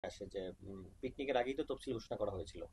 আসে যে পিকনিকের আগেই তো তফসিল ঘোষণা করা হয়েছিল।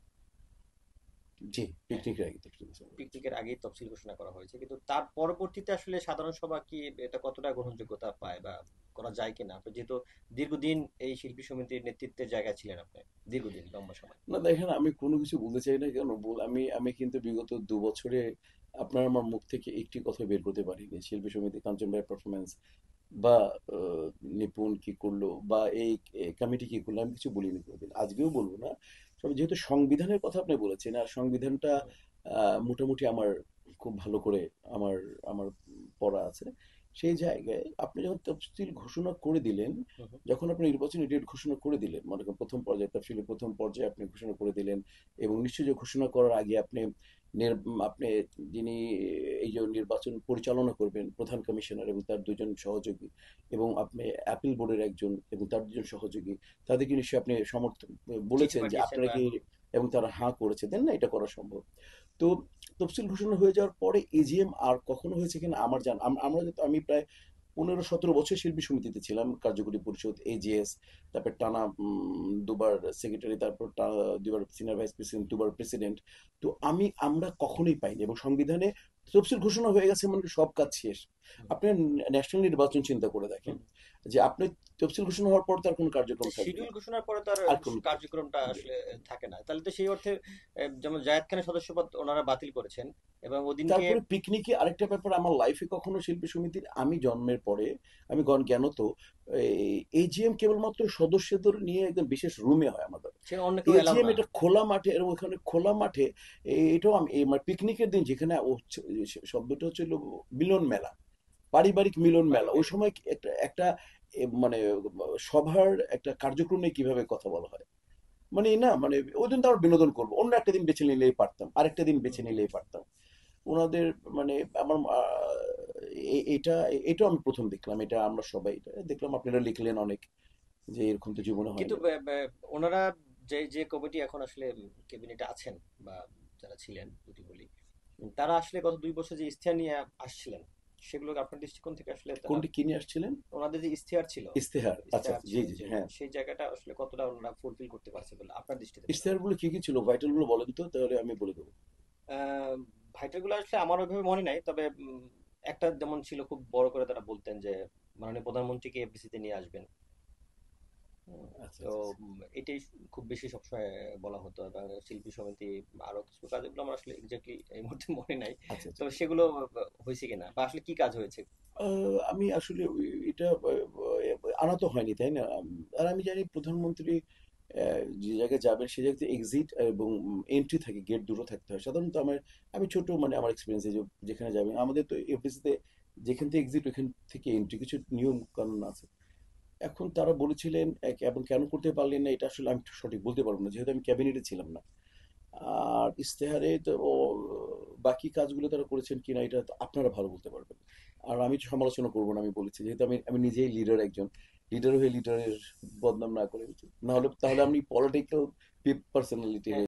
জি, হ্যাঁ, পিকনিকের আগে তো শুরু হয়েছে। পিকনিকের আগেই তফসিল ঘোষণা করা হয়েছে, কিন্তু তার পরবর্তীতে আসলে সাধারণ সভা কি এটা কতটা গ্রহণযোগ্যতা পায় বা করা যায় কিনা? আপনি যেহেতু দীর্ঘদিন এই শিল্পী সমিতির নেতৃত্বের জায়গায় ছিলেন, আপনি দীর্ঘদিন লম্বা সময়। না দেখেন, আমি কোনো কিছু বলতে চাই না কেন আমি আমি কিন্তু বিগত ২ বছরে আপনার আমার মুখ থেকে একটি কথা বের করতে পারিনি শিল্পী সমিতি কাঞ্চন ভাইয়ের পারফরমেন্স বা আহ, নিপুণ কি করলো বা এই কমিটি কি করলো, আমি কিছু বলিনি কোনোদিন, আজকেও বলবো না। তবে যেহেতু সংবিধানের কথা আপনি বলেছেন, আর সংবিধানটা হুম, মোটামুটি আমার খুব ভালো করে আমার আমার পড়া আছে, সেই জায়গায় আপনি যখন তফসিল ঘোষণা করে দিলেন, হুম, হুম। যখন আপনি নির্বাচনী ডেট ঘোষণা করে দিলেন, মনে করেন প্রথম পর্যায়ে তফসিলের প্রথম পর্যায়ে আপনি ঘোষণা করে দিলেন, এবং নিশ্চয়ই যে ঘোষণা করার আগে আপনি আপনি যিনি এই যে নির্বাচন পরিচালনা করবেন প্রধান কমিশনার এবং তার দুজন সহযোগী, এবং আপনি অ্যাপিল বোর্ডের একজন এবং তার দুজন সহযোগী, তাদেরকে নিশ্চয়ই আপনি সমর্থন চিঠি বলেছেন যে পাঠিয়েছেন আপনারা বা কি, এবং তারা হাঁ করেছে দেন না এটা করা সম্ভব। তো তফসিল ঘোষণা হয়ে যাওয়ার পরে এজিএম আর কখনো হয়েছে কিনা আমার আমরা যেহেতু আমি প্রায় ১৫-১৭ বছর শিল্পী সমিতিতে ছিলাম, কার্যকরী পরিষদ, এজিএস, তারপর টানা দুবার সেক্রেটারি, তারপর দুবার সিনিয়র ভাইস প্রেসিডেন্ট, দুবার প্রেসিডেন্ট। তো আমরা কখনোই পাইনি, এবং সংবিধানে তফসিল ঘোষণা হয়ে গেছে মানে সব কাজ শেষ। হুম, আপনি ন্যাশনাল নির্বাচন চিন্তা করে দেখেন, হুম। যে আপনি তফসিল ঘোষণা হওয়ার পর তার কোনো কার্যক্রম থাকবে না, শিডিউল ঘোষণার পরে তো আর আর কোনো কাজ। কার্যক্রমটা আসলে থাকে না, তাহলে তো সেই অর্থে যেমন জায়েদ খানের সদস্যপদ ওনারা বাতিল করেছেন এবং ওদিনকে। তারপরে পিকনিকে আরেকটা ব্যাপার, আমার লাইফে কখনো শিল্পী সমিতির, আমি জন্মের পরে, আমি জ্ঞানত, এজিএম কেবলমাত্র সদস্যদের নিয়ে একদম বিশেষ রুমে হয় আমাদের। সে অন্য কেউ এলাও এজিএম না। এটা খোলা মাঠে, এবং ওখানে খোলা মাঠে এটাও আমি মানে পিকনিকের দিন যেখানে শব্দটা হচ্ছিল মিলন মেলা, পারিবারিক মিলন মেলা, ওই পারিবারিক। সময় একটা একটা মানে সভার একটা কার্যক্রমে কিভাবে কথা বলা হয়, মানে না মানে ওই দিন তো আমরা বিনোদন করবো, অন্য একটা দিন বেছে নিলেই পারতাম, আরেকটা দিন হুম, বেছে হুম। নিলেই পারতাম। ওনাদের মানে আমার এটা এটাও আমি প্রথম দেখলাম, এটা আমরা সবাই এটা দেখলাম, আপনারা লিখলেন অনেক যে এরকম তো জীবনে কিন্তু হয়নি। ওনারা যে যে কমিটি এখন আসলে ক্যাবিনেটে আছেন বা যারা ছিলেন যদি বলি, তারা আসলে গত 2 বছর যে ইশতেহার নিয়ে আসছিলেন, সেগুলো আপনার দৃষ্টিকোণ থেকে আসলে তারা, কোনটি কিনে আসছিলেন? ওনাদের যে ইশতেহার ছিল, ইস্তেহার, আচ্ছা ইশতেহার আচ্ছা, জি ছিল জি জি, যে হ্যাঁ। সেই জায়গাটা আসলে কতটা ওনারা ফুলফিল করতে পারছে বলে আপনার দৃষ্টিতে মনে হয়? ইস্তেহারগুলো কি কি ছিল, ভাইটালগুলো বলেন তো, তাহলে আমি বলে দেবো। ভাইটার গুলো আসলে আমার ওইভাবে মনে নাই, তবে একটা যেমন ছিল, খুব বড় করে তারা বলতেন যে মাননীয় প্রধানমন্ত্রীকে এফডিসিতে নিয়ে আসবেন। আচ্ছা তো আচ্ছা আচ্ছা এটাই খুব বেশি সবসময় বলা হতো, এবং শিল্পী সমিতি আরো কিছু কাজ, এগুলো আমার আসলে এক্স্যাক্টলি এই মুহূর্তে মনে নাই। আচ্ছা আচ্ছা। তো সেগুলো হয়েছে কিনা বা আসলে কি কাজ হয়েছে? আমি আসলে এটা আনা তো হয়নি, তাই না? আর আমি জানি প্রধানমন্ত্রী যে জায়গায় যাবেন সে জায়গাতে এক্সিট এবং এন্ট্রি থাকে, গেট দুটো থাকতে হয় সাধারণত। আমি ছোট মানে আমার এক্সপিরিয়েন্সে যে যেখানে যাবেন আমাদের তো এফডিসিতে, যেখান থেকে এক্সিট ওখান থেকে এন্ট্রি, কিছু নিয়ম কানুন আছে। এখন তারা বলেছিলেন এবং কেন করতে পারলেন না এটা আসলে আমি সঠিক বলতে পারবো না, যেহেতু আমি ক্যাবিনেটে ছিলাম না। আর ইশতেহারে তো বাকি কাজগুলো তারা করেছেন কিনা এটা তো আপনারা ভালো বলতে পারবেন। আর আমি তো সমালোচনা করবো না, আমি বলেছি যেহেতু আমি আমি নিজেই লিডার, একজন লিডার হয়ে লিডারের বদনাম না করে উচিত, না হলে তাহলে আমি পলিটিক্যাল পার্সোনালিটি হয়ে